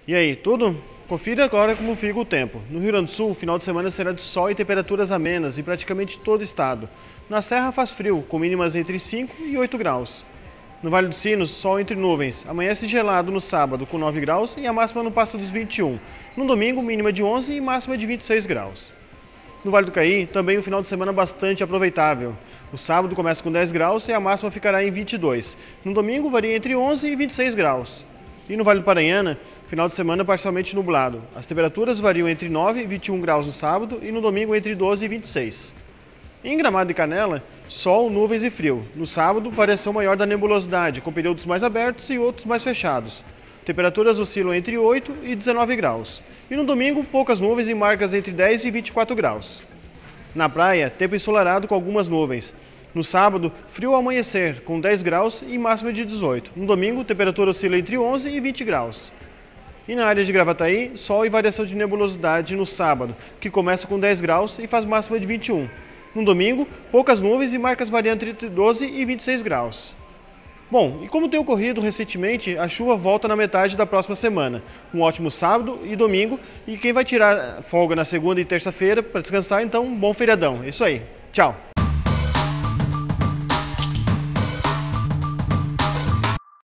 E aí, tudo? Confira agora como fica o tempo. No Rio Grande do Sul, o final de semana será de sol e temperaturas amenas em praticamente todo o estado. Na Serra faz frio, com mínimas entre 5 e 8 graus. No Vale dos Sinos, sol entre nuvens. Amanhece gelado no sábado, com 9 graus, e a máxima não passa dos 21. No domingo, mínima de 11 e máxima de 26 graus. No Vale do Caí, também um final de semana bastante aproveitável. O sábado começa com 10 graus e a máxima ficará em 22. No domingo, varia entre 11 e 26 graus. E no Vale do Paranhana, final de semana parcialmente nublado. As temperaturas variam entre 9 e 21 graus no sábado e no domingo entre 12 e 26. Em Gramado e Canela, sol, nuvens e frio. No sábado, variação maior da nebulosidade, com períodos mais abertos e outros mais fechados. Temperaturas oscilam entre 8 e 19 graus. E no domingo, poucas nuvens e marcas entre 10 e 24 graus. Na praia, tempo ensolarado com algumas nuvens. No sábado, frio ao amanhecer, com 10 graus e máxima de 18. No domingo, temperatura oscila entre 11 e 20 graus. E na área de Gravataí, sol e variação de nebulosidade no sábado, que começa com 10 graus e faz máxima de 21. No domingo, poucas nuvens e marcas variando entre 12 e 26 graus. Bom, e como tem ocorrido recentemente, a chuva volta na metade da próxima semana. Um ótimo sábado e domingo, e quem vai tirar folga na segunda e terça-feira para descansar, então um bom feriadão. É isso aí. Tchau!